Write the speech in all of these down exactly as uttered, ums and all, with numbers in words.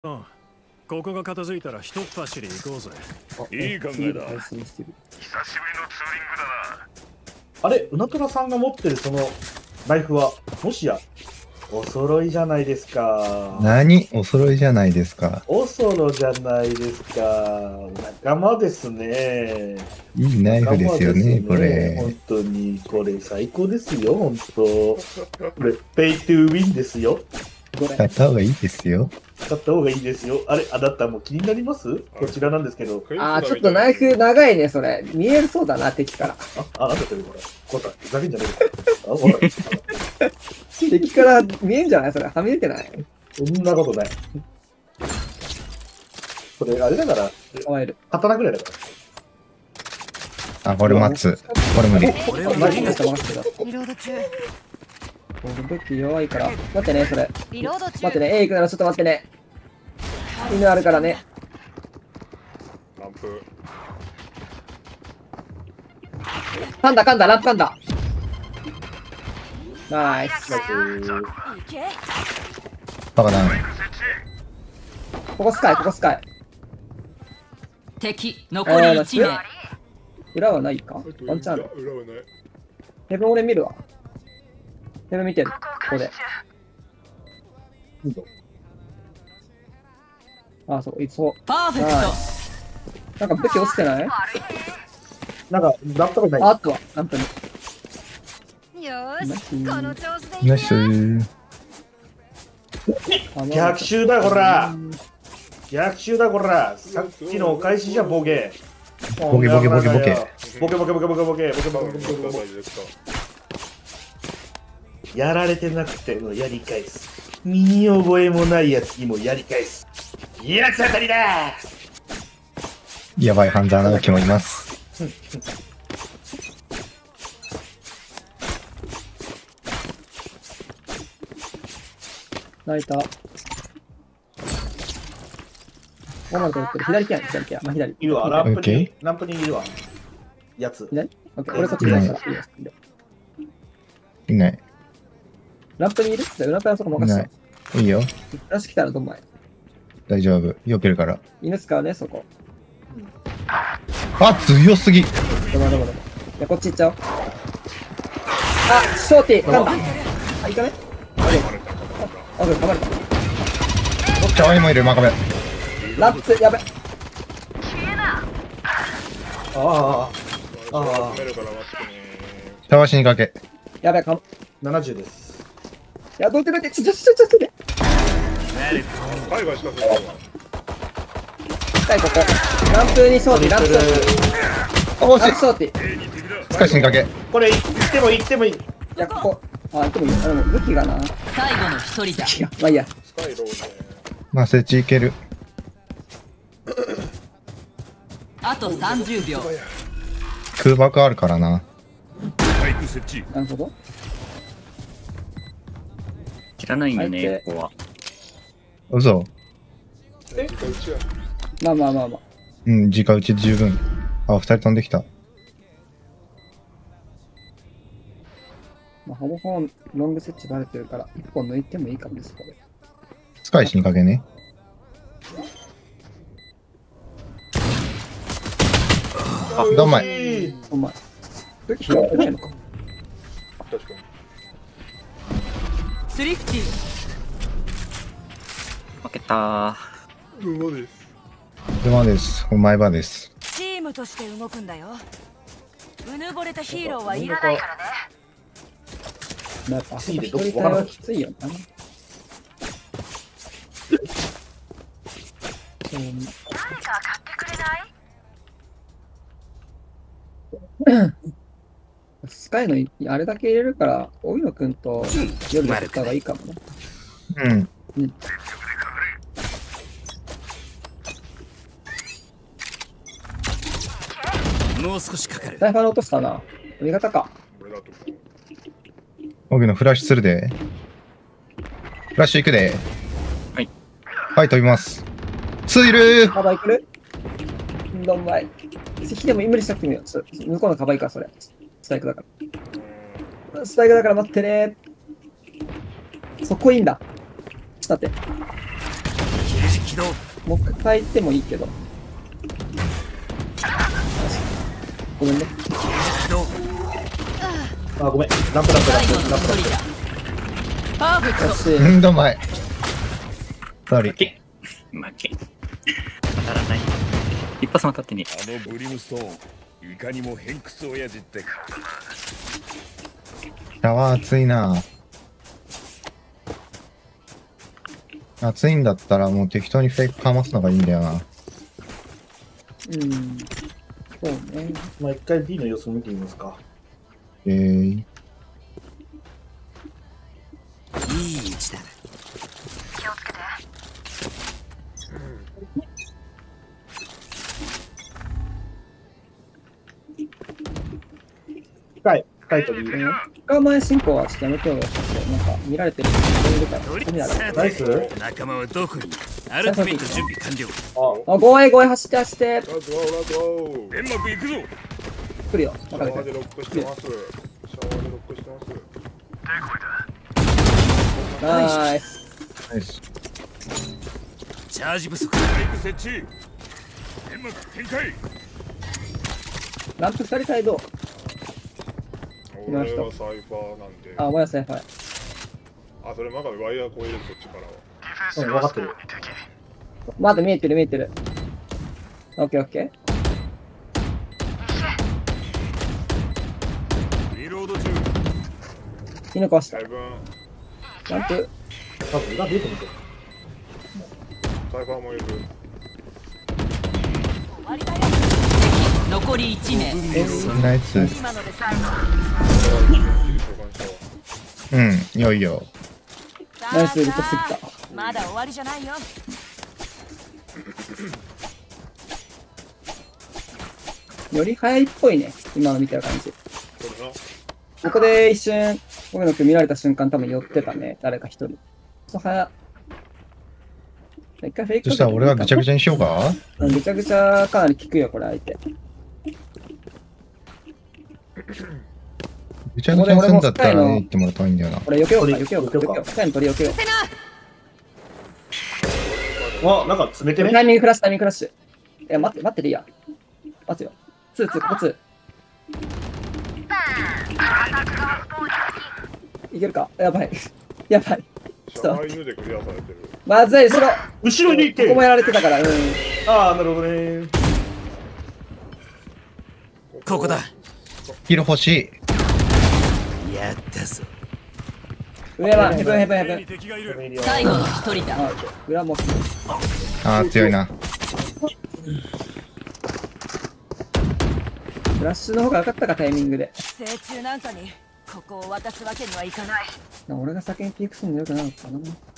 うん、ここが片付いたら一っ走り行こうぜ。 いい考えだ。 配信してる。 久しぶりのツーリングだな。 あれ、うなとらさんが持ってるそのライフは、もしや、お揃いじゃないですか。 何お揃いじゃないですか。 おそろじゃないですか。仲間ですね。 いいナイフですよね、これ。 本当に、これ最高ですよ、本当。これ、ペイトゥーウィンですよ。 買った方がいいですよ。 買った方がいいですよ。あれ、あなたも気になります？こちらなんですけど。 あー、ちょっとナイフ長いね、それ。見えるそうだな、敵から。 あ、あ、なんだってこれ。これ、ふざけんじゃねえか。あ、ほら。 敵から見えんじゃないそれ。はみ出てない？ そんなことない。これ、あれだから、 構える。 刀ぐらいだかあ、これ待つ。これ無理。 マジで任せてた。 リロード中。 俺武器弱いから。待ってね、それ。 リロード中。 待ってね、A 行くならちょっと待ってね。犬あるからね。 ランプ。 噛んだ噛んだ、ランプ噛んだ。ナイス。 ら。 行け。 バカだ。 ここスカイ、ここスカイ。 敵残りいち名。 裏はないかワンチャンある。 裏はない。 ヘブン俺見るわ。ヘブン見てる。ここで。あ、そう、いそう。 パーフェクナイス。なんか武器落ちてない？ なんか、ラップがない。 あ、あったわ、ランプに。 ト。よーし、この調子でいナイスー。 逆襲だ、こら。逆襲だ、こら。さっきのお返しじゃ、ボケ。 ボケボケボケボケ。 ボケボケボケボケボケボケボケボケボケボケ。やられてなくてもやり返す。身に覚えもないやつにもやり返す。八つ当たりだ。 やばい半沢直樹もいます。 泣いた。オマルと言ってる。左手やん、左手や。まあ、左。 いるわ、ランプに OK、 ランプにいるわ。やつ。 左？オッケー、俺こっちにいるからいいよ。 いない。 ランプにいる？ランプはそこい任せない。いいよ。 た。出してきたらどんまい。 大丈夫。避けるから。 犬使うね、そこ。 あ、強すぎ。 どまどまどま。じゃこっち行っちゃおう。あ、ショーティー、噛んだ。あ、いかね？あ、あ、噛まれた。 ちょいもいる、マカメ。 ラッツ、やべ。 ああ、ああ、 メルから待ってね。 シャワーしにかけ。 やべ、かも。 ななじゅうです。 いや、どいてどいて、ちょちょちょちょちょ。 海外しかせないわ。 はい、ここ。ランプにショーティー、ランプショーティー。 あ、惜しいランプ。ショーティー。い使いしにかけ。 これ、行っても行ってもいい。 や、ここ。あ、でもいい。あ、でも武器がな。 最後の一人だ。 いや、まあいいや。 スカイローね。 まあ、設置いける。 あとさんじゅうびょう。 空爆あるからな。 バイク設置。 なるほど。 知らないんだね、ここは。 嘘。 えうちは。 まあまあまあまあ。 うん、直打ちで十分。あ、二人飛んできた。 まあ、ほぼほぼロング設置バレてるから、一本抜いてもいいかもです、これ。 使いしにかけね。あ、どんまい。 お前。武器拾ってないのか。 確かに。 スリフティ。 負けたー。 うまです。 車です。お前場です。 チームとして動くんだよ。うぬぼれたヒーローはいらないからね。 まあ、やっぱ、一人対はきついよな。 何か買ってくれない？ スカイのあれだけ入れるから、大野くんと夜でやった方がいいかもね。 うん。 うん。 もう少しかかる。 サイファーの落としたな。味方か。 俺だと。 僕のフラッシュするで。フラッシュ行くで。 はい。 はい、飛びます。ツーいるー。 カバーいける？どんまい。敵でも無理しなくてもいいよ。そ向こうのカバーいいから、それ。スパイクだから。スパイクだから待ってねー。そこいいんだ。ちょっと待って。 起動。 もう一回変えてもいいけど。ごめんね。 起動。 あ、ごめん。ランプランプラン最後プランプランの一人だ。パーフェクト。 よし。 うんど前。ソリ。 負け。当たらない。一発も当たってねあのブリムストーン、いかにも偏屈親父ってか。 シャワー熱いな。熱いんだったらもう適当にフェイクかますのがいいんだよな。 うん。そうね。 まあ、一回 B の様子を見てみますか。 えー、 いい位置だ。 深い。深いと理由。 我慢進行はちょっとやめてよ。なんか見られてる人いるから。見られてるナイス。 仲間はどこに？アルティメット準備完了。 あ、 あ、ごえんごえん走って走って。 ラッツゴーラッツゴー。 煙幕行くぞ。 来るよ。 シャ任せて。 ワーでロックしてます。シャワーでロックしてます。 ナイス。 ナイス。 チャージ不足。 バイク設置。煙幕展開。 ランプふたりサイド。 俺はサイファーなんで。 あ、お前はサイファー。 あ、それまだワイヤー超えるそっちからは。 うん、分かってる。 まだ見えてる見えてる。オッケーオッケリロード中。 ー。犬壊した。 だいぶランプ。 多分裏出てみて。 サイファーもいる。 終わりだよ。残りいち名。 ナイス。 今ので最後。 うん、いよいよ。 ナイス、リトすぎた。 まだ終わりじゃないよ。 より早いっぽいね。今の見てる感じ。 これな。 ここで一瞬、僕の君見られた瞬間多分寄ってたね。誰か一人。そう早。一回フェイクそしたら俺がぐちゃぐちゃにしようか。 うんぐちゃぐちゃかなり効くよ、これ相手。 ぐちゃぐちゃにするんだったらね、言ってもらった方がいいんだよな。 これ避けようか、 鳥避けようか、 避けようか避けよう。スカイの鳥避けよう。 あ、なんか詰めてね。 タイミングフラッシュ、タイミングフラッシュ。いや、待って、待ってでいいや。待つよ。ツー、ツー、ここツー。いけるかやばい。やばい。 シャワー犬でクリアされてる。 まずい、後ろ。 後ろに行って。 ここもやられてたから、うん。 ああ、なるほどね。 ここだ。 ヒール欲しい。 やったぞ。 上は、ヘブンヘブンヘブン。 敵がいる。 最後の一人だ。 あ、裏も。 あー、強いな。 フラッシュの方が良かったか、タイミングで。 成虫なんかにここを渡すわけにはいかない。 俺が先にピークするのよくなかったかな。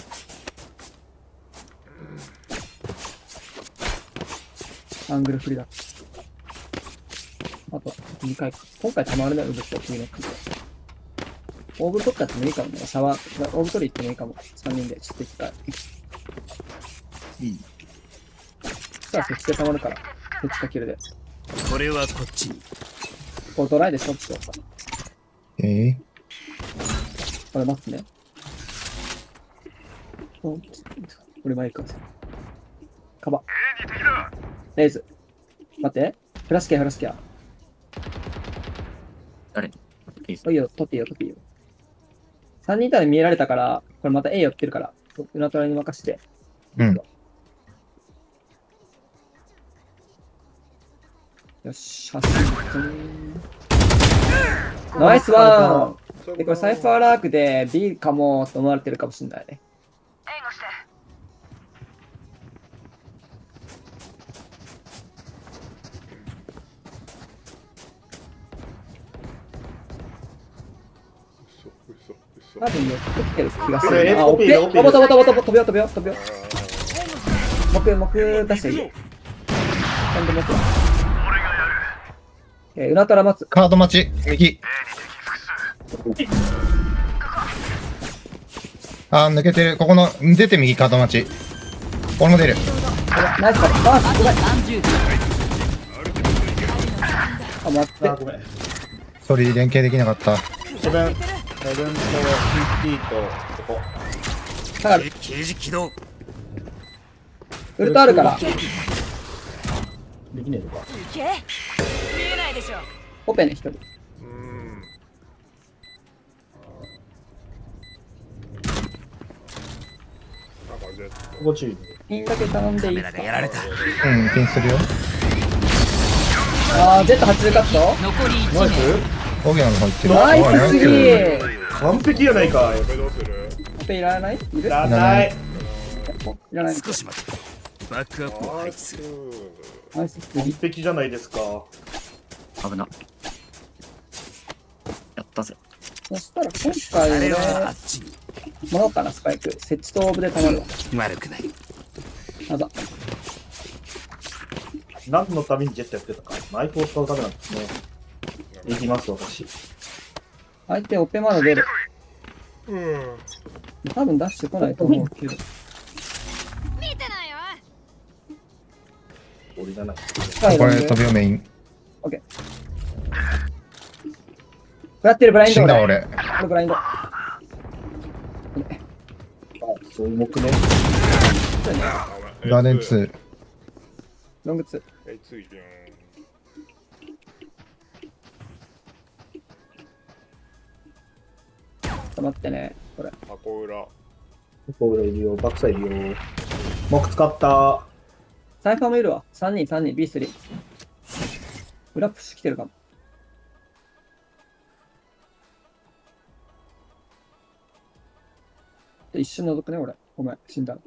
アングル振りだ。あとは、にかい。今回たまるね、ウブと次の組で。オーブ取ったってもいいかもね。シャワー、オーブ取り行ってもいいかも。さんにんで、ちょっと一回。いい。そしたら、そっちでたまるから。そっちかけるで。 これはこっちに。 こうドライで勝負しようか。 えー、 これ待ってね。お俺前行くか。カバ。レイズ。待って。フラスケア、フラスケア。 誰いいっすいいよ、取っていいよ、取っていいよ。さんにんいたら見えられたから、これまた A 寄ってるから、裏トラに任せて。 うん。 よし、発進。ナイスワンで、これサイファーラークで B かもと思われてるかもしれないね。多分寄ってきてる気がするな。あ、オッケー。飛ぼう飛ぼう飛ぼう飛ぼう飛ぶよ飛ぶよ飛ぶよ。木、木出していいよ。今度木だ。えー、裏トラ待つ。 カード待ち、右。あー、抜けてる。ここの、出て右カード待ち。俺も出る。 ナイスカード。あ、すごい。 さんじゅうびょう。 あ、待って。 あ、ごめん。 ソリ連携できなかった。 セブン、セブンと ピーティー とここ。 下がる。 刑事起動。 ウルトあるから。 できねえのか。 行け見えないでしょ。 オペね、一人。 ここ注意。 ピンだけ頼んでカメいいですか？ ラがやられた。 うん、ピンするよ。 あー、ジェットはちじゅうカット。 残り1 ナイ名。 ス。 オギナの入ってる。 ナイスすぎおー。 完璧やないかい。 オペいらない？いる？ いらない。 いらない。 少し待て。バックアップを配置する。 ナイスす完ぎ。 璧じゃないですか。 危な。やったぜ。 そしたら今回あれはあ俺っちに。 もらおうかな、スパイク。設置とオーブでたまるわ。 悪くない。 あざ。 何のためにジェットやってたか。ナイフを使うためなんですね。いきます、私。 相手オペまで出る。多分出してこないと思うけど。 見てないよ。 俺じゃない。 これ飛びをメイン。 オッケー。食らってるブラインド死んだ俺。 俺。 俺ブラインド。 あ、そういう目ね。 ガーデンツー。 ロングツー。 え、ついてん。 ちょっと待ってね。これ。 箱裏。 ここ裏いるよ。バックサイドいるよ。木使った。 サイファーもいるわ。さんにん、さんにん、ビースリー。裏プッシュ来てるかも。一瞬覗くね、俺。ごめん、死んだ。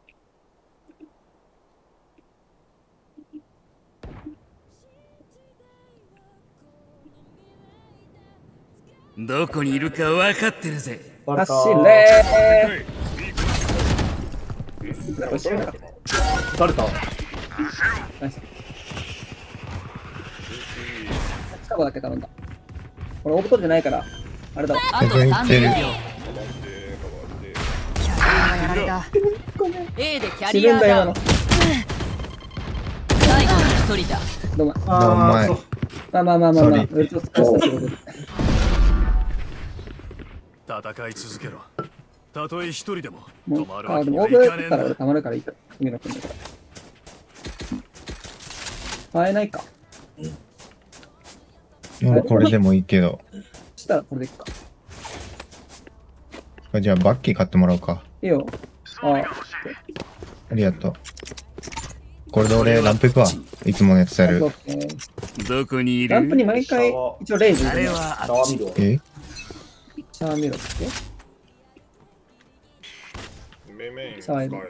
どこにいるか分かってるぜ。 バレた走れー。これ知らなかった。 バレた。 ナイス。スカボだけ頼んだ。これオーブ取ってないから、あれだわ。 あとさんじゅう秒。 カバンで、カバンで。 やられた。A でキャ死ぬんだよ、今リアダウンの。。 最後の一人だ。 どうも。 どうもあー、 前そう。 まあまあまあまあまあ、 Sorry ウルトスカしたってことで。 戦い続けろ。たとえ一人でももう止まるあ、 わけにはでもオーブいかねえんだから俺。たまるからいいから。海の君だから。変えないか。 もうこれでもいいけど。 そしたらこれでいくか。 じゃあバッキー買ってもらおうか。 いいよ。ああ、 ありがとう。これで俺ランプ行くわ。いつものやつやるオ。ッケー。 どこにいる？ ランプに毎回一応レイズあれ入れる。 はあっち。 シャワー見ろ。 えシャーミロって。 メメイン。 サイドはい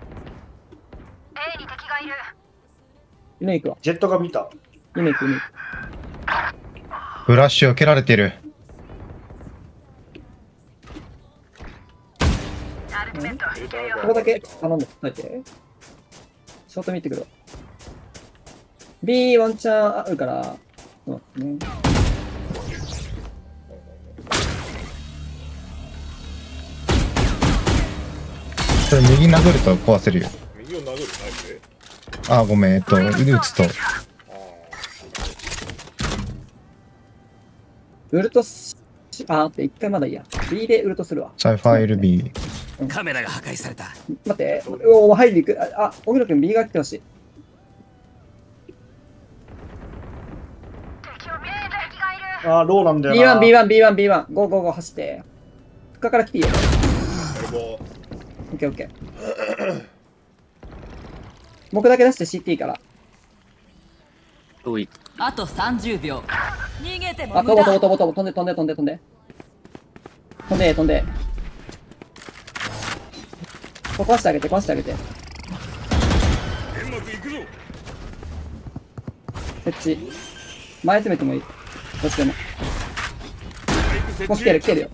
夢行くわ。 ジェットが見た。 夢行く、夢行く。 フラッシュを蹴られてる。 ここだけ頼んで答えて。ショート見てくるわ。B ワンチャンあるから、そうだね。 それ右殴ると壊せるよ。 右を殴るタイプで。 あ、ごめん。えっと、ルーツと。 ウルトス、あーって一回まだいいや。B でウルトするわ。 サイファー エルビー。 カメラが破壊された。 待って、おお、入りに行く。あ、あ荻野くん B が来てほしい。 あー、ローなんだよビーワン、 な。 ビーワン、ビーワン、ビーワン。ゴーゴーゴー走って。深から来ていいよ。 エルボー。 オッケーオッケー。僕だけ出して シーティー から。 遠い。 あとさんじゅうびょう。逃げてもあ、 無駄。 飛ぼう飛ぼう飛ぼう飛んで飛んで飛んで飛んで。飛んで飛んで。ここ壊してあげて壊してあげて。 煙幕行くぞ。 設置。前詰めてもいい。どっちでも。 バイク設もう来てる来てるよ。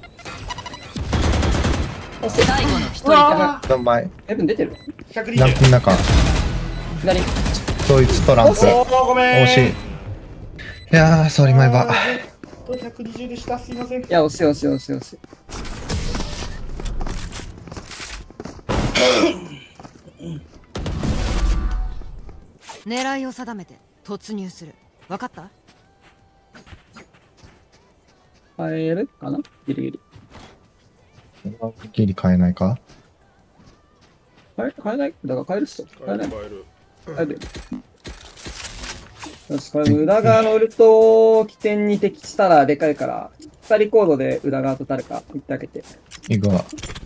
そして、 最後の一人だ。 どんまい。 エブン出てるひゃくにじゅう。 ランプの中。 左。 そいつとランプ。 惜しいおー、ごめん。 惜しい。いやー、ソーリーマイバー。 あーひゃくにじゅうでした。すいません。 いや、惜しい惜しい惜しい惜しい。 狙いを定めて突入する。わかった？ 変えるかなギリギリ。 ギリ変えないか変え、変えないだから変えるっしょ。変えない。 変える。 変えるよ。よし、これ裏側のウルトを起点に敵したらでかいから、ふたりコードで裏側と誰か行ってあげて。 行くわ。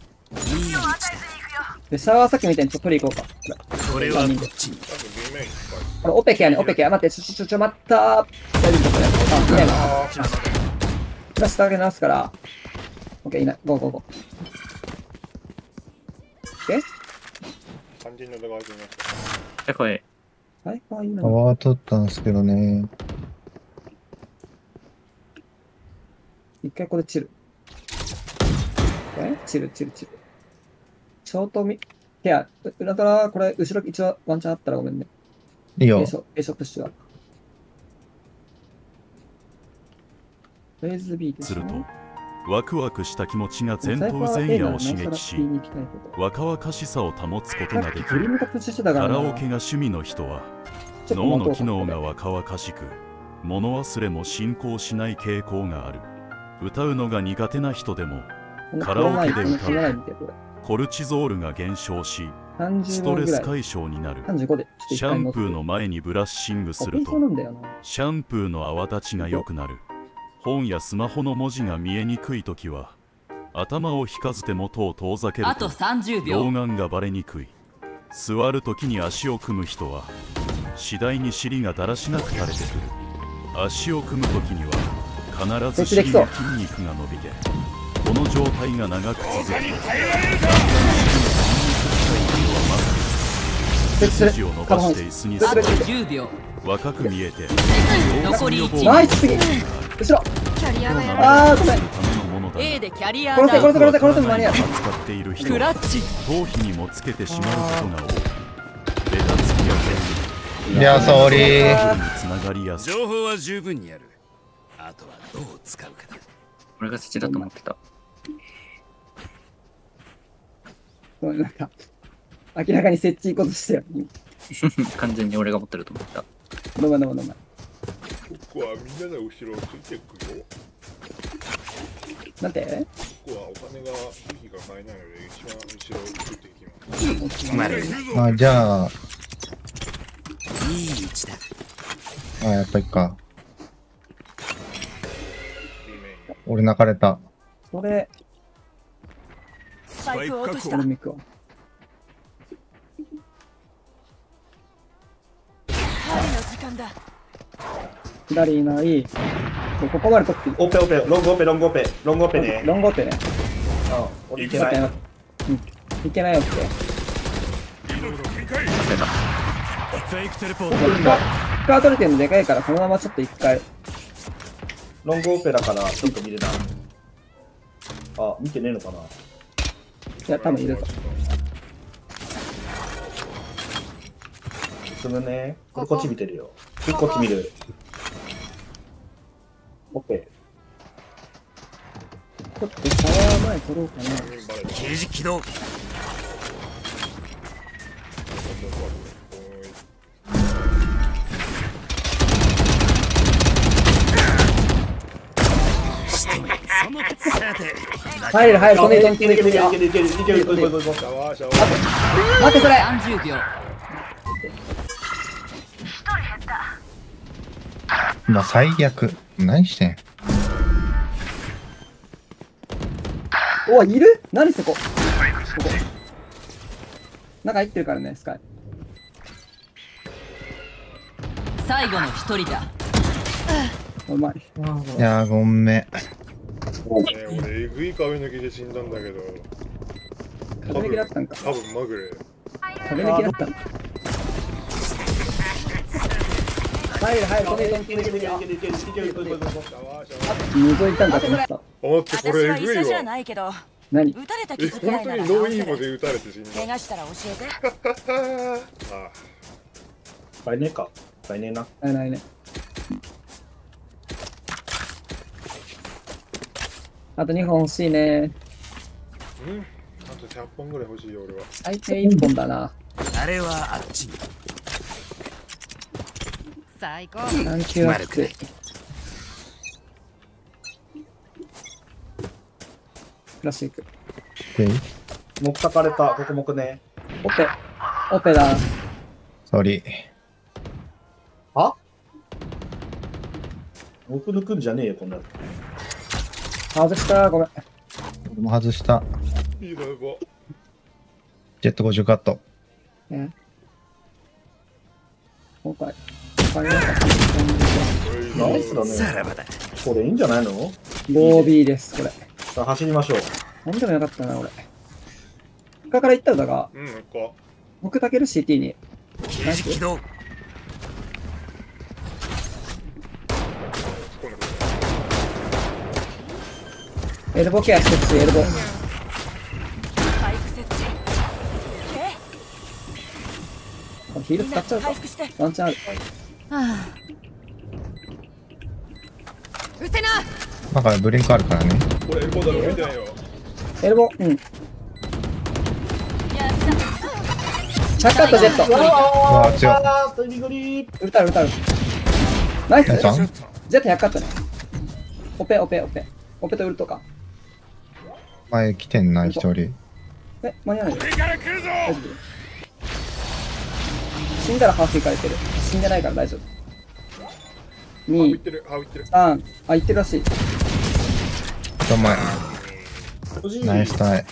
で、シャワーさっきみたいにちょっと取り行こうか。 これはこっちに。 多分 B メイン使これオペケやね、オペケや。待って、ちょ、ちょ、ちょ、ちょ、待ったー。大丈夫かこれ。あ、いないな。今下上げ直すから。オッケー、いない。ゴーゴーゴー。オッケー肝心の裏側にいました。 え、これ、 サイファーいないパ。ワー取ったんですけどね。 一回これチル。えチル、チル、チル。ショートミ、ケア。裏からこれ、後ろ一応ワンチャンあったらごめんね。 いいよ A。ショ、A ショプッシュは。フェーズ B ですするとね。 ワクワクした気持ちが前頭前野を刺激し若々しさを保つことができる。カラオケが趣味の人は脳の機能が若々しく物忘れも進行しない傾向がある。歌うのが苦手な人でもカラオケで歌うとコルチゾールが減少しストレス解消になる。シャンプーの前にブラッシングするとシャンプーの泡立ちが良くなる。本やスマホの文字が見えにくいときは頭を引かずて元を遠ざけると老眼がバレにくい。座るときに足を組む人は次第に尻がだらしなく垂れてくる。足を組むときには必ず尻の筋肉が伸びてこの状態が長く続く。だんだん尻の筋肉背筋を伸ばして椅子に座る。若く見えて残りいち。 ナイスすぎ。後ろ。 キャリアがやあーごめん。 A でキャリア殺せ殺せ殺せ殺せ間に合う。 使っている人クラッチ頭皮にもつけてしまうことが多い。ベタつきやいや、ソーリー。 つながりやすい。 情報は十分にある。あとはどう使うかだ。 俺が設置だと思ってた。 ごめん、なんか、明らかに設置いいことしたよ。 完全に俺が持ってると思った。 ごめんごめんごめん。 僕はみんなの後ろをついていくよ。 なんて僕はお金が武器が買えないので一番後ろをついていきます。 丸あ、じゃあ、 いい位置だ。 あ、やっぱりか。 B メイン。 俺泣かれた。 それ、 スパイクを落とした俺。ミクは。 針の時間だ。 左いない。ここまで取っていい。 オペオペ、ロングオペ、ロングオペ、ロングオペね。 ロングオペね。 うん、俺いけない。 うん。いけないよって。 フェイクテレポースカートレテンでかいから、このままちょっと一回。 ロングオペだから、ちょっと見れない。あ、見てねえのかな。 いや、多分いると。 進むね。これこっち見てるよ。次こっち見る。オペ。 ちょっとシャワー前取ろうかな。 刑事起動。 入る入る、飛んで飛んでいけるいけるい飛んで。 けるいけるいけるいけるいけるいけるいけるいけるいける。 シャワーシャワー。 待ってそれ。 さんじゅうびょう。 まあ、最悪。何してん。 おい、いる？何そこ？ここ。中入ってるからね、スカイ。 最後の一人だ。 うまい。 いやー、ごめん。 ね、俺、えぐい壁抜きで死んだんだけど。 壁抜きだったんか。 多分まぐれ。 壁抜きだったんだ。入る入る、飛んで飛んで飛んで飛んで。 シャワーシャワー。 覗いたんだと思った。 待って、こ私はれえぐい医者じゃわ。 ないけど、 何？ 撃たれたえ、 傷くら本当いならにノーインまで撃たれて死んだ。 怪我したら教えて。 あ来年か。来年な。 ないないね。あとにほん欲しいね。 うん。あとひゃっぽんぐらい欲しいよ、俺は。 最低いっぽんだな。 あれはあっちに。 最高。 何球はきつい。フラッシュいく。 で、 木たかれた、ここ木ね。 オペ。オペだ。 ソーリー。 は僕抜くんじゃねえよ、こんなの。 外した、ごめん。 俺も外した。 いいだろ。 ジェットごじゅうカット。 え今回、他になかった。 ナイスだね。 さらばだ。 これいいんじゃないの？ ごビー です、これ。 さあ走りましょう。 なんでもよかったな、俺。他から行ったらだが、 うん、なんか。 僕だける シーティー に。 刑事起動。 エルボケア一つ、エルボ。 スパイク設置。 ヒール使っちゃうか回。復して。 ワンチャンある。 はあ。うせな。 なんかブリンクあるからね。 これエルボーだろ、見てないよ。 エルボ、うん。 やった。 チャッカットジェット。 うわー強い。 あー、リゴリー。 ウルタル、ウルタル。ナイス。 ナイスワンジェットひゃくカットね。オペ、オペ、オペ。オペとウルトか。 前来てんな、一人。 え、間に合わない。大丈夫。死んだらハーフいかれてる。死んでないから大丈夫。 歯浮いに、 てる、歯浮いてる。 さん、あ、いってるらしい。 どんまい。ナイスタイ。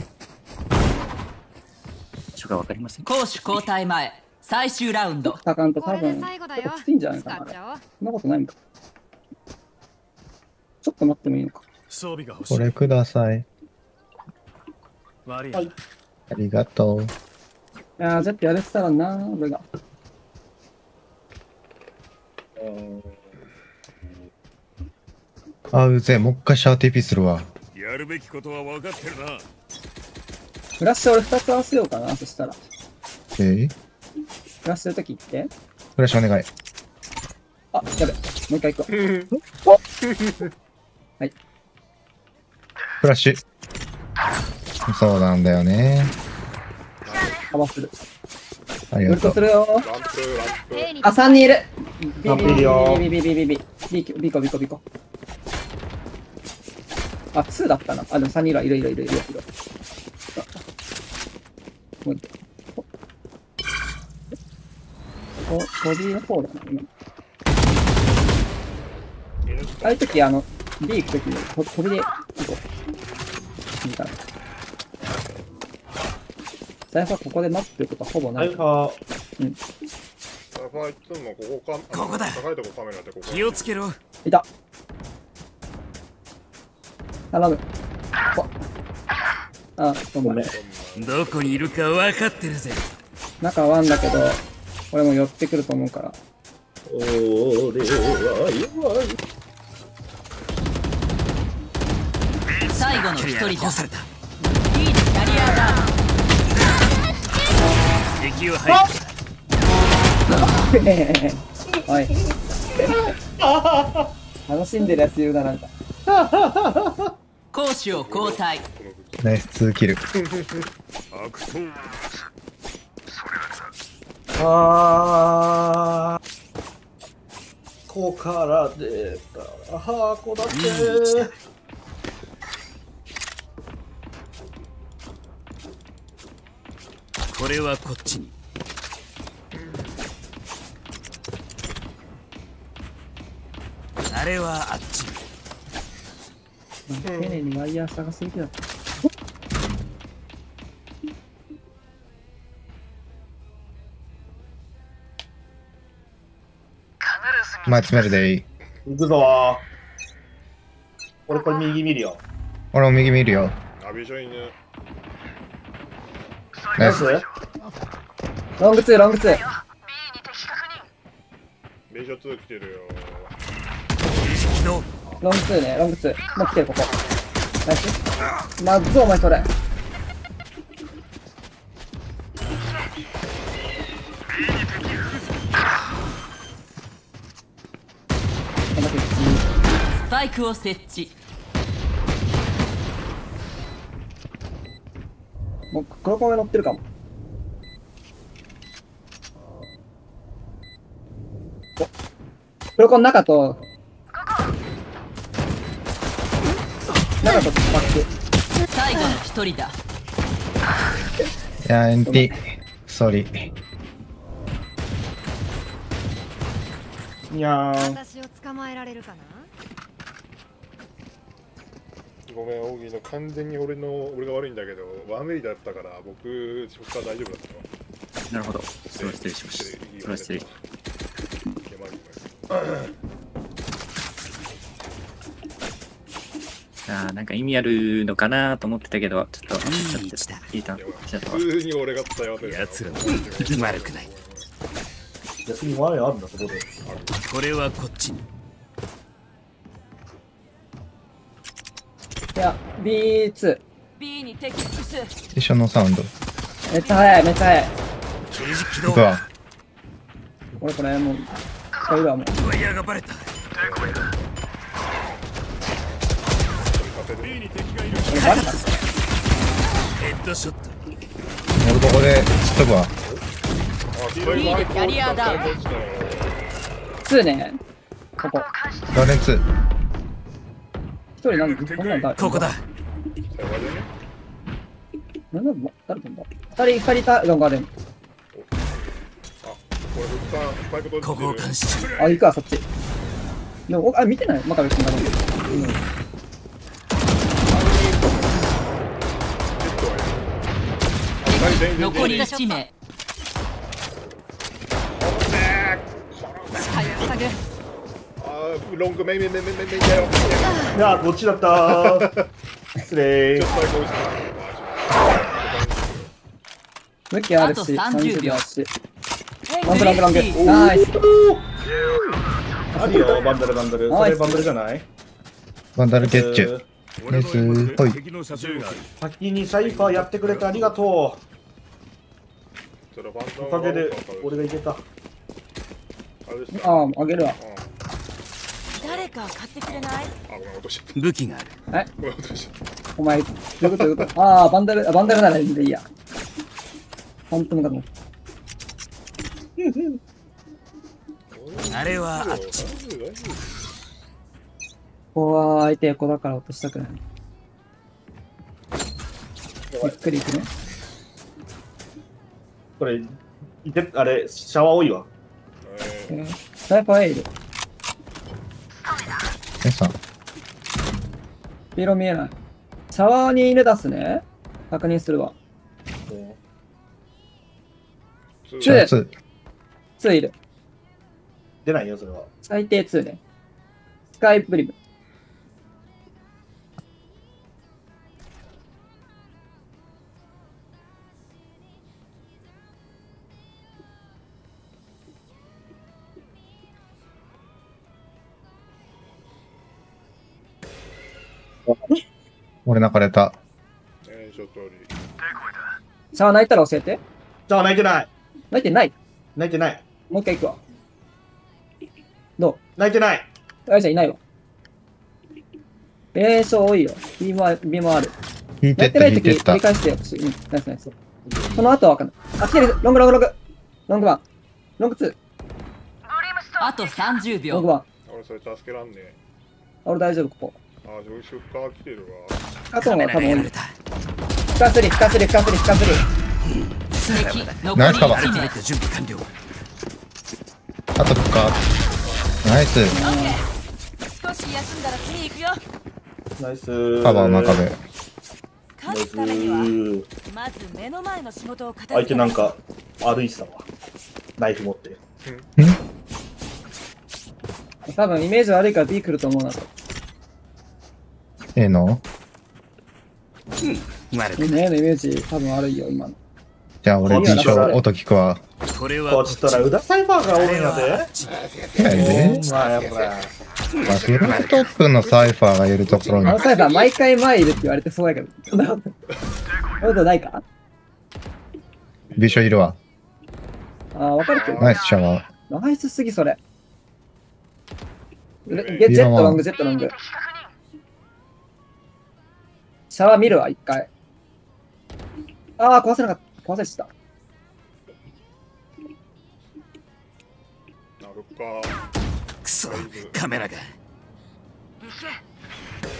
場所がわかりません。 攻守交代前。最終ラウンド。 タカンとこれで多分、 最後だよちょっときついんじゃないかな。あれ使っちゃおう。 そんなことないんか。ちょっと待ってもいいのか。 装備が欲しい。 これください。 悪い。 はいありがとう。 いやー、ジェットやれてたらなー、俺が。 あ、うぜえ、もう一回シャー ティーピー するわ。 やるべきことは分かってるな。 フラッシュ俺ふたつ合わせようかな、そしたら。 えー、 フラッシュするとき言って。 フラッシュお願い。 あ、やべ。もう一回行こう。はい。 フラッシュ。そうなんだよね。 カバーする。 ありがとうウルトす。るよー。 ランプ、ランプ。 兵にあ、さんにんいる。ビランプいるよビビビビビビビビビビコビコビコ。あ、ツーだったな。あ、でもさんにんいるわいるいるいるいるいる。もう一個。お、ボディの方だな、今。ああいう時、あの、B 行く時に、と飛びで行こう。いいかな。最初はここで待ってることはほぼな。 はいいはサファイトもここか、 ここだ高いとこカメラってここ。 気をつけろ。 いた。頼む。こあ、ごごめんめん。 どこにいるか分かってるぜ。 中ワンだけど、俺も寄ってくると思うから。 俺は弱い。 最後の一人だ。 キャリアが壊された。 リードキャリアだ。 敵を排除した。 おい。楽しんでるやついるな、なんか。 攻守を交代。 ナイスツーキル。 悪党。 あー。ここから出た箱だけ。 これはこっちに。あれはあっちに。 丁寧にワイヤー探すべきだった。 前詰めるでいい。 行くぞー。俺これ右見るよ。 俺も右見るよ。 ナビジョイヌ。 ナイス。 ロングツー、ロングツー。 ベージョツー来てるよ。 起動。 ロングツーね、ロングツー。もう来てる、ここ。ナイス。まずお前それ。 スパイクを設置。 もう黒コメ乗ってるかも。お黒コン中と、中とバック。 最後の一人だ。 や、エンティ。ソリ。 いやー。 私を捕まえられるかな。 ごめん、オギの完全に俺の俺が悪いんだけど、ワンメリだったから僕、ショッカー大丈夫だったわ。 なるほど。それは失礼しました。それは失礼。ああ、なんか意味あるのかなと思ってたけど、ちょっといい位置だ。 いいた。 普通に俺が伝え渡る。 奴らも悪くない。 逆に前あるんだ、そこで。 これはこっちに。 いや、ビーツー。 B に敵複数。 一緒のサウンド。 めっちゃ速い、めっちゃ速い。 刑事起動。 行くわ。 これこれ、もう、これはもう。 ワイヤーがバレた。 これバレた。 ヘッドショット。 俺ここで突っ飛ぶわ。 B でキャリアダウン。 ツーね。ここ。 ガーデンツー。 一人なんでこんなんだ。 ここだ。 なんだ誰なんだ。二人二人いたロンガーデン。 ここを監視中。 あ、行くわそっち。でもあ見てないマカベ君が。うん残りいち名。 あー、ロングメイメイメイメイメイメイだよ。 いやー、こっちだったー。失礼。 ちょっと最高です。 武器あるし、 あとさんじゅうびょうあるし。ロングロングロング。ナイス。 あるよ、バンダルバンダル。それバンダルじゃない？ バンダルゲッチュ。ナイス。ほい。 先にサイファーやってくれてありがとう。おかげで俺がいけた。 ああ、あげるわ。 誰か買ってくれない？ 武器がある。 えお前、どういうことどういうことああ、バンダル、バンダルならいいんでいいや。本当のかと思った。 あれはあっち。 ここは相手横だから落としたくない。ゆっくりいくね。 これ、いて、あれ、シャワー多いわ。 えー、スナイパー A いる。 えさん。 黄色見えない。シャワーに犬出すね。確認するわ。 シャワーツー。 ツーいる。 出ないよ、それは。 最低ツーね。スカイブリム。 俺泣かれた。 シャワー泣いたら教えて。 シャワー泣いてない。 泣いてない。 泣いてない。 もう一回行くわ。どう泣いてない。 あいちゃんいないわ。えー、そう多いよ。B もある。B もある。 引いてった、 やってないとき引いてった繰り。返してほしい。うん、ナイスナイス。その後はわかんない。あ、来てる。ロングロングロング。ロングワン。ロングツー。 あとさんじゅうびょう。 ロングワン。 俺それ助けらんねえ。 俺大丈夫、ここ。 あー、ジョイシュッカー来てるわ。 あとは多分俺。 やられた。 フカスリ、フカスリ、フカスリ、フカスリ。 敵残ナイスカバーりいち名。 準備完了。 あとか。ナイス。 少し休んだら次行くよ。 ナイス。 カバー真壁。 勝つためにはまず目の前の仕事を片付相け手なんか歩いてたわ。ナイフ持って。 多分イメージ悪いから B 来ると思うなと。 ええの悪くねえのイメージ多分悪いよ、今の。 じゃあ俺 B 賞音聞くわ。 これはこっちとら、ウダサイファーが多いんやで。 いやいやまあ、やっぱ。 まあ、フロントップのサイファーがいるところにあの。サイファー毎回前いるって言われてそうやけど。そんなことそんなことないか B 賞いるわ。 ああ、わかるけど。 ナイスシャワー。 ナイスすぎ、それ。ゲジェットロング、ジェットロング。シャワー見るわ、一回。ああ、壊せなかった。壊せした。 なるか。 クソカメラが。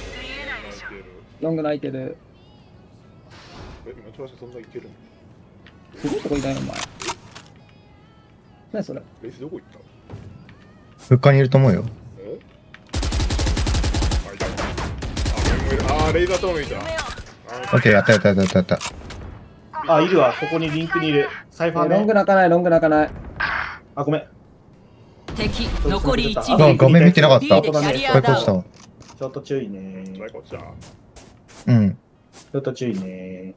ロング泣いてる。 え、今トラスそんないけるすごいとこいないのお前。何それ。 レースどこ行った？ 物価にいると思うよ。 え？あ、いた。あ、あー、レーザートームいた。 オッケー、やったやったやったやったやった。 あ、いるわ。ここにリンクにいる。サイファーね。 ロング泣かない、ロング泣かない。 あ、ごめん。 敵残りいちあ、 名。 画面見てなかった。 そうだねキャリアこれこうしたわ。 ちょっと注意ね。 それこっちだ。 うん。 ちょっと注意ね。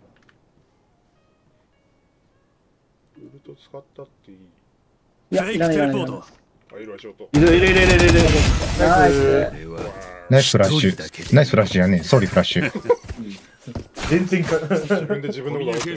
ウルト使ったっていい。 いや、いらないいらないいらない。 あ、いるわ、ショート。 いるいるいるいるいるいる。 ナイス。 ナイスフラッシュ。ナイスフラッシュやね。ソーリーフラッシュ。 全然か。 自分で自分のことを。 オッ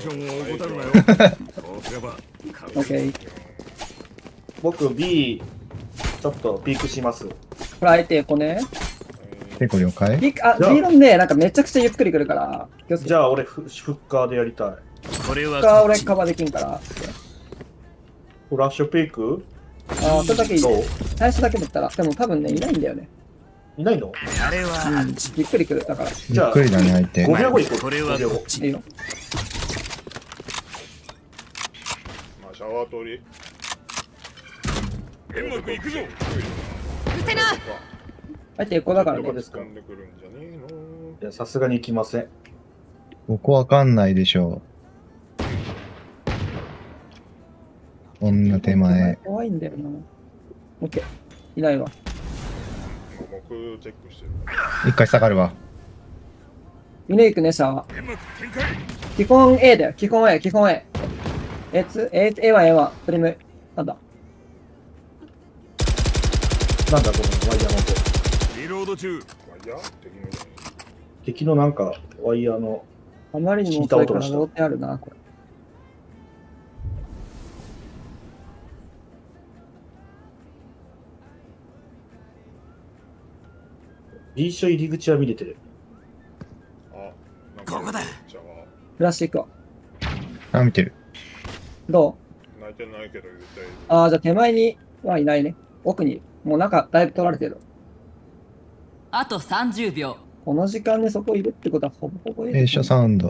ケー。 僕 B ちょっとピークします。 これ相手、こね。 結構了解。 ビあ、 じゃあ B ロンね、なんかめちゃくちゃゆっくり来るから。気をつけて。 じゃあ俺フフッカーでやりたい。 これはこっからこっち俺カバーできんから。 フラッシュピークああ、それだけいいどうね。最初だけだったら、でも多分ね、いないんだよね。 いないの？ あれはうん。ゆっくり来る。だから。いゆっくりだね、相手。 ごびょうご行こう。 これはごびょうごこっちいよ。 まあ、シャワー通り。 うまくいくぞ。 うせな。 相手エコだからねどこ。で掴んでくるんじゃねえの。 いや、さすがに行きません。 ここわかんないでしょう。こんな手前。 怖いんだよな。オッケー。いないわ。 僕チェックしてる。 一回下がるわ。 ミネイクね、シャワー。 うまく展開。 基本 A だよ。基本 A、基本 A。A ツー、A、A は A は、プリム。なんだ。 なんだこのワイヤーの音。 リロード中。 ワイヤー敵のじゃね敵のなんかワイヤーの。 あまりにも遅いから戻ってあるな、これ。 B 所入り口は見れてる。 あ、なんかここだシャワーフラッシュ行くわ。 あ、見てる。 どう泣いてないけど絶対いる。 ああ、じゃあ手前にはいないね。奥に。もう中、だいぶ取られてる。 あとさんじゅうびょう。 この時間にそこいるってことはほぼほぼいる。 弊社サウンド。 ね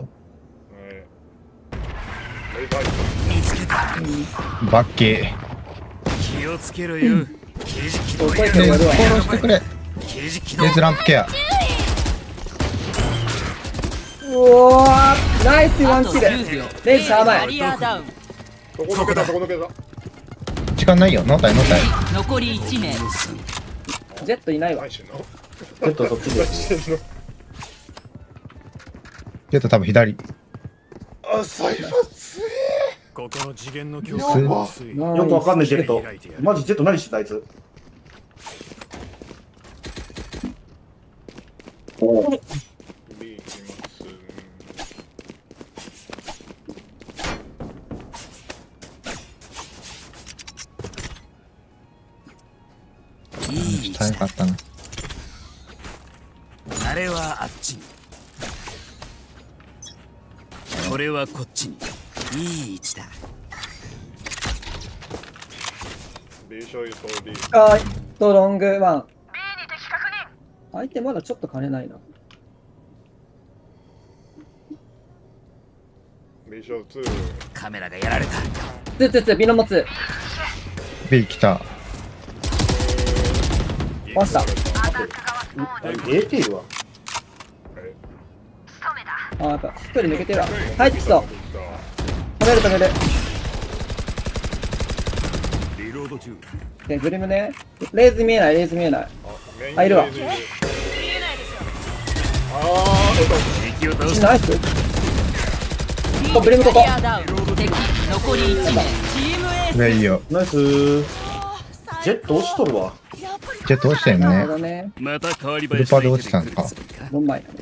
レイバイ見つけた。 バッケ気をつけろよ。刑事起動遅いやー。えー、 けどやるわ。 フォローしてくれ。 刑事起動レーズランプケア。 うおーナイスワあとンキル。 じゅうびょう。 レイジャー前キャリアダウン。 そこ抜けた、そこ抜けた。 時間ないよ。ノータイ、ノータイ。 残りいち名。 ジェットいないわ何。してんのちょっとそっちで何してんのちょっと多分左。 あ、サイファー強え。 ここの次元の強強ささナイスよくわかんないジェット。マジジェット何してたあいつ。 ビーきます。 いい位置下よかったな。 あれはあっちに。これはこっちに。いい位置だ。 ビーショイ通り。 はい。とロングワン。相手まだちょっと金ないな。 ビーショイツー。 カメラがやられた。 ツーツーツー、ビノモツ B 来た。 ー。壊した。 エーティー はあー、やっぱ一人抜けてるわ。入ってきそう。止める止める。 リロード中。 で、グリムね。レーズ見えない、レーズ見えない。あいるわああ、 敵を倒した。 ナイス。こグリムここキャリアダウン。敵残りいち名。チームエース。 上いいよ。 ナイスー。ジェット落ちとるわ。 ジェット落ちたよなるほね。 どね。 また変わりフルパで落ちたんか。 どんまいだね。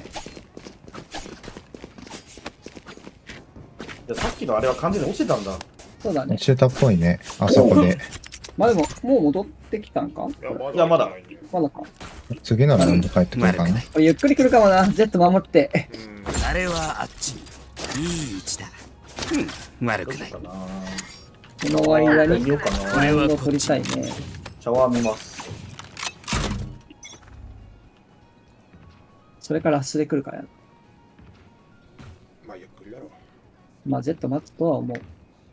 いやさっきのあれは完全に落ちてたんだ。 そうだね落。ちてたっぽいね。あそこで。 まあでも、もう戻ってきたんかいやまだいやまだまだか。 次のラウンド帰ってくるかな。 これゆっくり来るかもな。ジェット守って。 うんあれはあっちに。いい位置だ。うん、悪くない。 どうしようかな。 この間に見ようかな。 ラウンドを取りたいね。 シャワー見ます。 それからラッシュで来るからや。 まあゆっくりだろう。 まあジェット待つとは思う。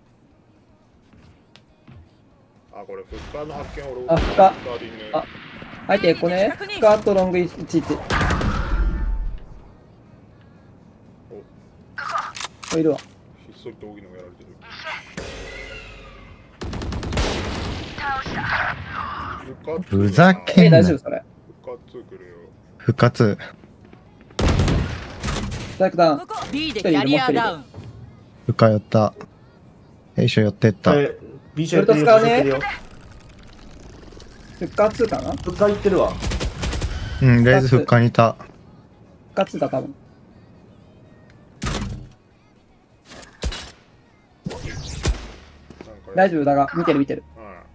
あ、これフッカーの発見俺あ、フッカフッカーでいいね。 あ相手これね、スカートロングいちいち。お、いるわ。 ひっそりと大きなのやられてる。 ふざけえ、 んな。 大丈夫それ。 復活来るよ。 復活。 ストライクダウン。 B でキャリアダウン。 ふか寄った。兵所寄ってった。 これ B シャそれと使うねやってるよ。 復活かな復復活いってるわ。 うん、レイズ復活にいた。 活だ多分。大丈夫だが、見てる見てる。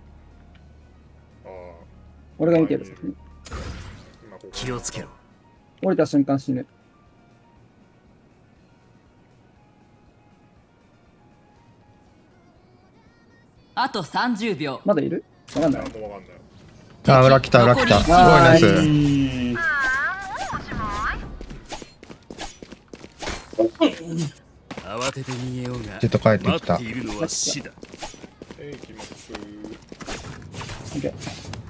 俺が見てる。 気をつけろ。 降りた瞬間死ぬ。 あとさんじゅうびょう。 まだいるわかんない。 あ、裏来た、裏来た。すごいナイス。 慌てて逃げようがちょっと帰ってきた。 待っているのは死だ。 えい、きます。 オッケー。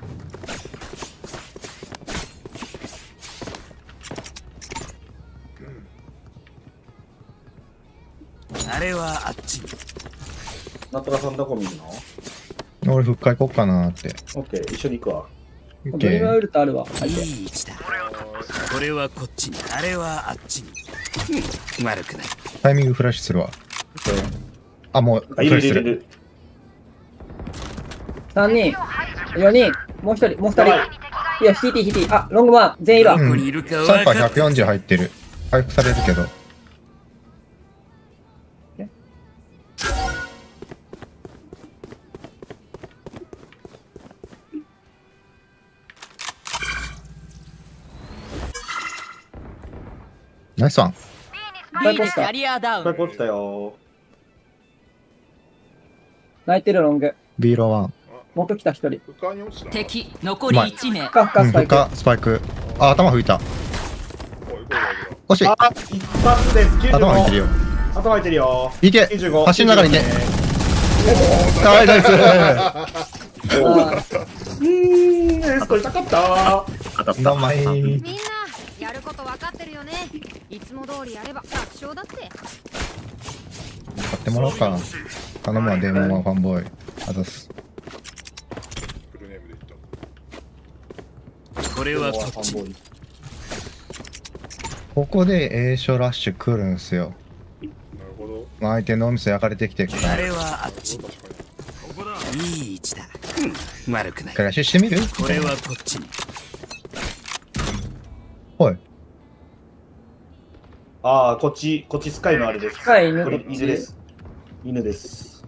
あれはあっちに。 なんとかさんどこ見るの？ 俺復活行こうかなって。 オッケー、一緒に行くわ。 オッドリケー。 マウルトあるわ。相手。 いい位置だ。これはこっちに、あれはあっちに。うん、悪くない。 タイミングフラッシュするわ。あ、もうフあ、いるラッシュする。 いるいる。 さんにん、よにん、もうひとり、もうふたり。いや、ヒーティーヒーティー。あ、ロングマン、全員いるわ。 うん。 ここにいるかサイファー分かっひゃくよんじゅう入ってる。回復されるけど。ナイスワン。 B でキャリアダウン。 これこっちだよ。 泣いてるロング。 ビーローワン。 もっと来たひとり。 フッカーに落ちた。 敵残りいち名。 ふかふかうん、 スパイク。 ふか、スパイク。あ、頭吹いた。 おい、これだけど。 惜しい。 あ、一発です。きゅうじゅうご。 頭吹いてるよ。 頭吹いてるよ。 いけきゅうじゅうご。 橋の中にいて。はい、ナイス。 うーん、エスコ痛かった。 当たった。 どんまい。 みんなやること分かってるよね。いつも通りやれば楽勝だって。 買ってもらおうかな。頼むわ、デーモンはファンボーイ。あざす。 フルネームで言った。 これはこっちに。 ここで A 所ラッシュ来るんすよ。 なるほど。 まあ、相手脳みそ焼かれてきてるかあら。 れはあっちに。 確かいい位置だ。うん、悪くない。 ラッシュしてみる？ これはこっちに。 おい。 ああ、こっち、こっちスカイのあれです。 スカイ犬これ犬です。犬です。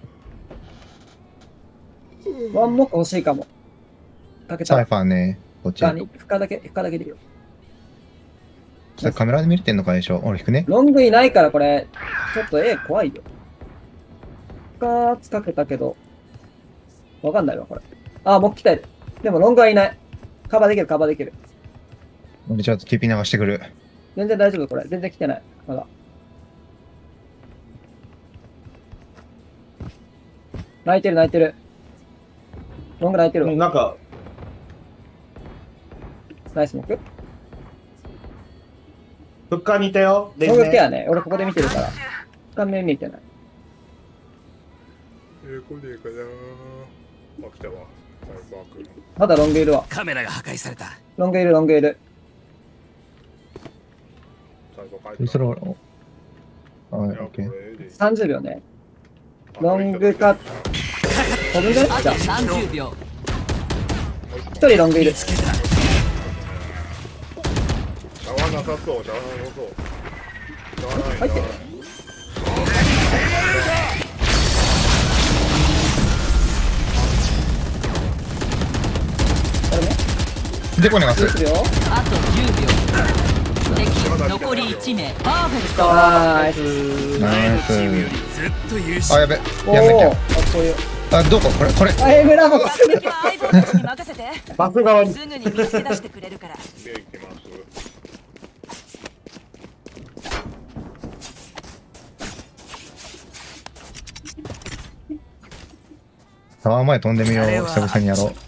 ワンモック欲しいかも。かけた。 サイファーね。こっち。 ふかに、ふかだけ、ふかだけでいいよ。 それカメラで見れてんのかでしょ。俺引くね。 ロングいないからこれ、ちょっと A 怖いよ。ふかつかけたけど、わかんないわ、これ。あ、もう来たよ。でもロングはいない。カバーできる、カバーできる。 俺ちょっと ティーピー 流してくる。 全然大丈夫、これ。全然来てない。まだ。泣いてる、泣いてる。ロング泣いてるわ。 なんか、 ナイスモック。 フッカーにいたよ。 ロングケアね。俺ここで見てるから。顔面見えてない。 えー、これでいいかな。あ、来たわ。サイバー君。 まだロングいるわ。 カメラが破壊された。 ロングいる、ロングいる。 サイバー帰った。 それ俺。あ、オいや、こッケー。 れでいい。 さんじゅうびょうね。ロングか、飛ぶんじゃないあとじゃあ、 さんじゅうびょう。 一人ロングいる。 見つけた。 シャワーなさそう、シャワーなさそう。シャワーないな。 入ってるこれね。 でこねます。 どうするよ。 あとじゅうびょう。敵残りいち名。パーフェクト。 ナイス。 ナイチームよりス。 ずっと優あ、 秀。 やべ。 おお、 やんなきゃ。 かっこいい。 あ、どここれこれ。 あ、エムラボックス。 アイドルたちに任せて。 バス側に。 すぐに見つけ出してくれるから。 で、行きます。 タワー前飛んでみよう。久々にやろう。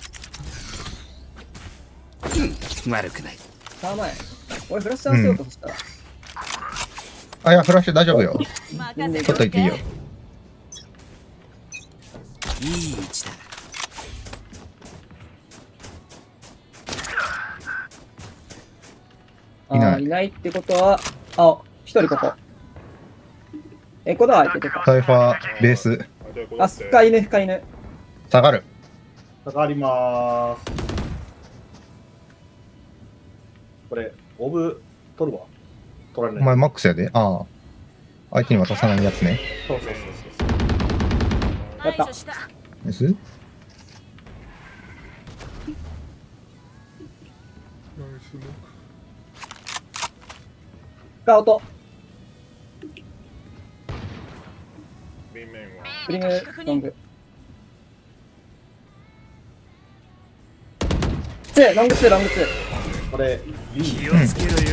悪くない。 さあ前。俺フラッシュ合わせようとしたら。 あ、いや、フラッシュ大丈夫よ。 任せちょっといていいよ。 いい位置だ。 いないあーいないってことは、あ、一人ここ。エコダー開いててか。 サイファー、ベース、 あ、スカイヌ、スカイヌ。 下がる。 下がりまーす。これ、オブ取るわ。取られない。 お前マックスやで。ああ。相手に渡さないやつね。 そうそうそうそう。 やった。 対処したですナイスモーク。 スカウト。 B面はブリング、ロング。ツー、ロングツー、ロングツー。 これ、B。 気をつけろよ。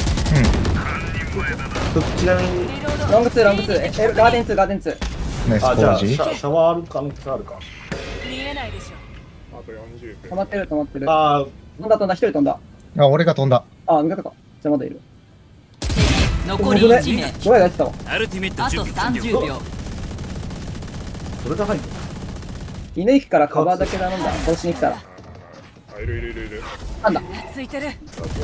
ちなみに、 ロングツー、ロングツー。え、えガーデンツー、ガーデンツー。 ナイスあ、じゃあ、 工事シ。ャシャワーある可能性あるか。 見えないでしょ。 あとよんじゅう止まってる、止まってる。 あー、 飛んだ、飛んだ、一人飛んだ。 あ、俺が飛んだ。 あ、味方か。じゃあまだいる。 残りごめんいち名。 ごめん、やってたわ。 アルティメットあと準備完さんじゅう了。 秒。 それが入ってる。 犬行くからカバーだけ頼んだ。殺しに来たら。 あ、いるいるいるいる。 なんだ。 ついてる。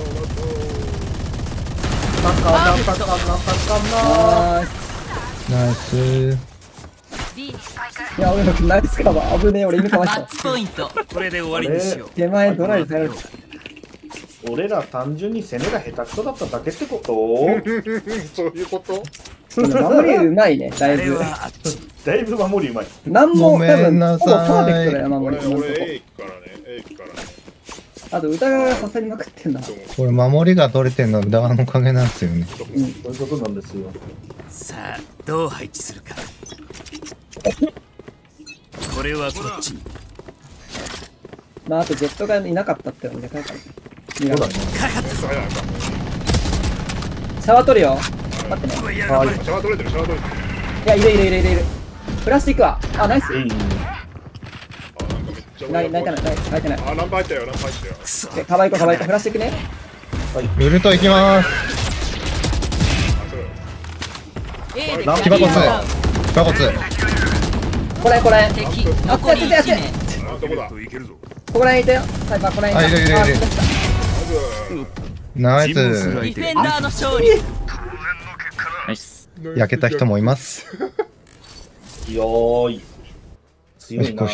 カカナカカナカカあナイス。 B ー。いや、俺のナイスカバー。危ねえ、俺犬かわしたマッ。チポイント。 これで終わりにしよう。 手前ドライされる。 ナ。俺ら単純に攻めが下手くそだっただけってことそういうこと守りうまいね、だいあれぶ。 はあっち。 だいぶ守りうまい。 なんも、 ごめんなさい多分ほぼパーフェクトだよ、守俺、 り。今のとこ俺 A 行くからね。A 行くからね。 あと、歌川が刺さりまくってんだ。 どうもこれ守りが取れてんのは宇田川のおかげなんですよね。 うん。 そういうことなんですよ。 さあ、どう配置するか。これはこっちに。 まあ、あとジェットがいなかったってのもでかいからね。いやそうだね。 早い早いシャワー取るよ。待ってね。 うわやはいばい。 シャワー取れてる、シャワー取れてる。 いや、いるいるいるいるいる。プラスチックは。あ、ナイス。 えい。 あ、なんかめっちゃない、泣いてない、泣いてない。 あ、ランプ入ったよ、ランプ入ったよ。 くそ。 で、かわいこ、かわいこ。プラスチックね。 ウルト行きます。 あ、そうよ。 A で騎馬骨。騎馬骨。 これ、これ。 敵あ、 残りいちやってや名。 あ、どこだいけるぞ。 ここら辺いたよ。サイバー、ここら辺いた。 あいるいるいるあ来ましたナイ尋問するス。 ディ相手フェンダーの勝利。 ナイス。 焼けた人もいます。 よーい。強いな。